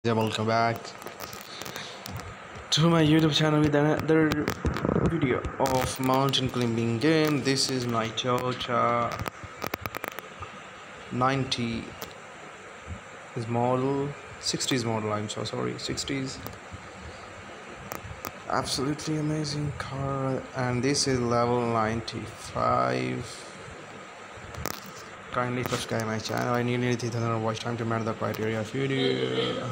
Yeah, welcome back to my YouTube channel with another video of mountain climbing game. This is my Toyota 90 is model, 60s model. I'm so sorry, 60s. Absolutely amazing car, and this is level 95. Kindly subscribe my channel. I need 3,000 watch time to meet the criteria video.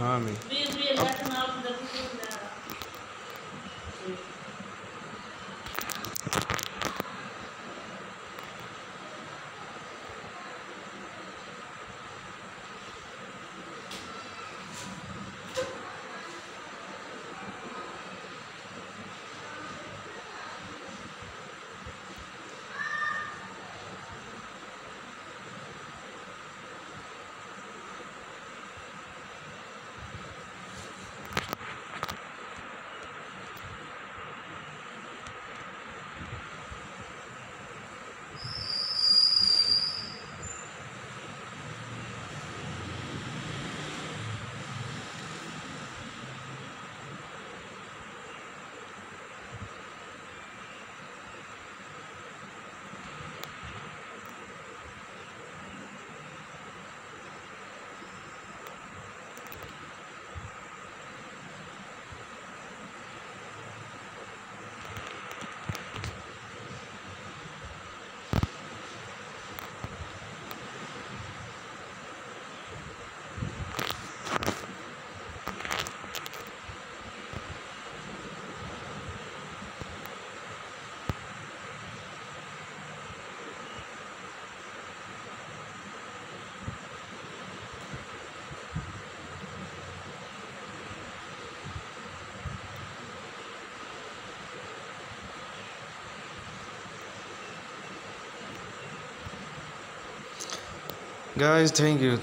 Guys, thank you.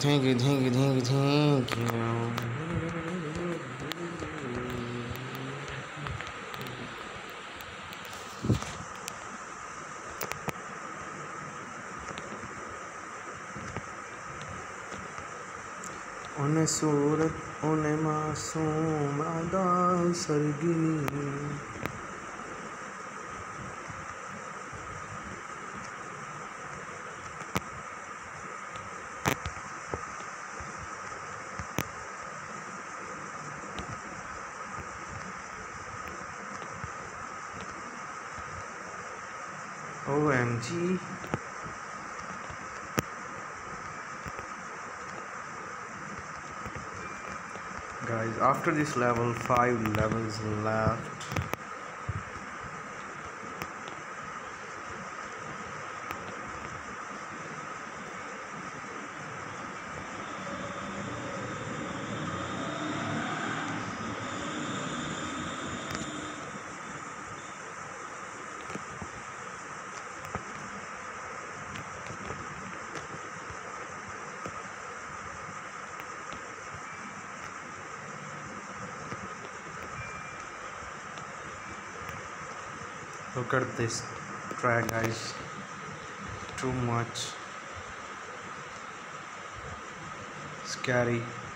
One surat, one masoom, ada sargini. OMG. Guys, after this level, 5 levels left. Look at this track, guys. Too much scary.